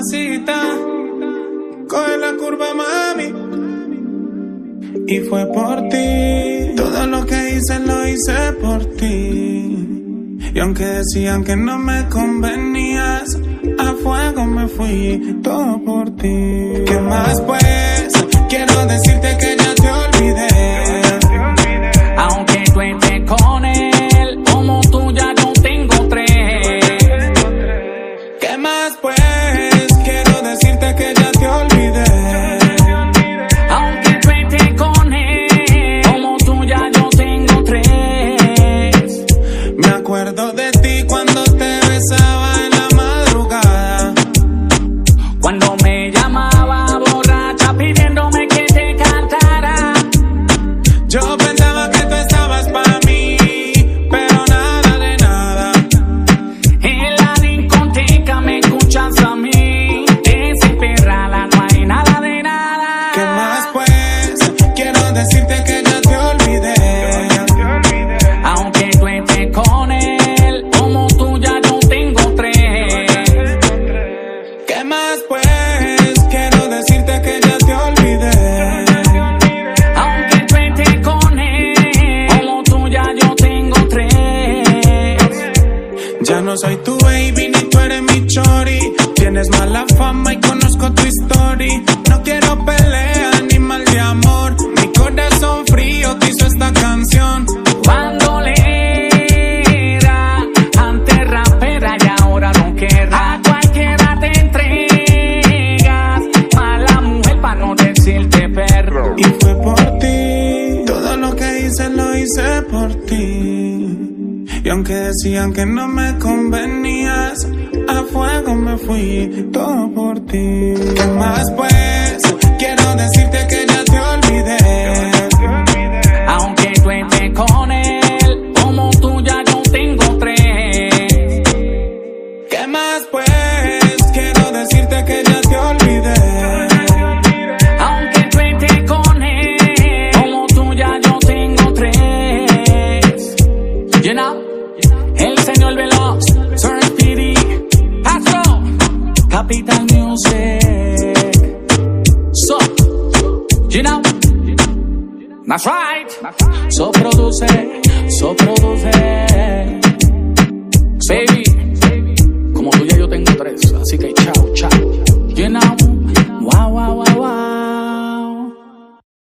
mamacita, coge la curva, mami. Y fue por ti, todo lo que hice lo hice por ti. Y aunque decían que no me convenías, a fuego me fui, todo por ti. ¿Qué más pues? Quiero decirte que ya te olvidé. Aunque tú estés con él, como tú ya no tengo tres. ¿Qué más pues? Quiero decirte que ya te olvidé. Aunque tú estés con él, como tú ya no tengo tres. Me acuerdo de ti cuando te besaba en la madrugada, cuando me llamaba borracha pidiéndome que te cantara. yo pensaba que tú estabas para mí, pero nada de nada. En la discoteca me escuchas a mí, desesperada, no hay nada de nada. ¿Qué más pues? Quiero decirte que ya te olvidé. Aunque tú estés con él, como tú ya no tengo tres. ¿Qué más pues? Quiero decirte que ya te olvidé. Aunque tú estés con él, como tú ya yo tengo tres. Ya no soy tu baby ni tú eres mi chori. Tienes mala fama y conozco tu historia. No quiero pelea ni mal de amor. Mi corazón frío te hizo esta canción. Bandolera, antes rapera y ahora rockera. A cualquiera te entregas, mala mujer pa' no decirte perro. Y fue por ti, todo lo que hice lo hice por ti. Y aunque decían que no me convenías, a fuego me fui, todo por ti. ¿Qué más pues? Quiero decirte que ya te olvidé. Aunque tú estés con él, como tú ya yo tengo tres. ¿Qué más pues? Quiero decirte que ya te olvidé. Aunque tú estés con él, como tú ya yo tengo tres. You know, el señor Veloz, Sir Speedy, Astro, Capital Music. So, you know, that's right. So produce, baby. Como tú ya yo tengo tres, así que chao, chao.